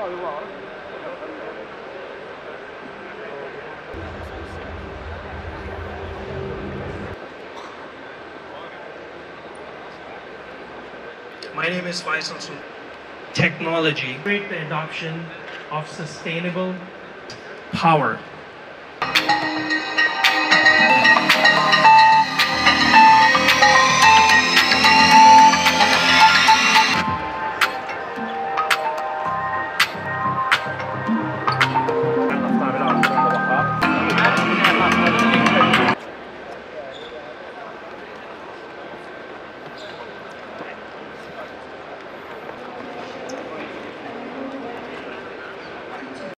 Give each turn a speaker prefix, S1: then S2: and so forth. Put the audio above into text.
S1: My name is Faisal Sun. Technology, create the adoption of sustainable power.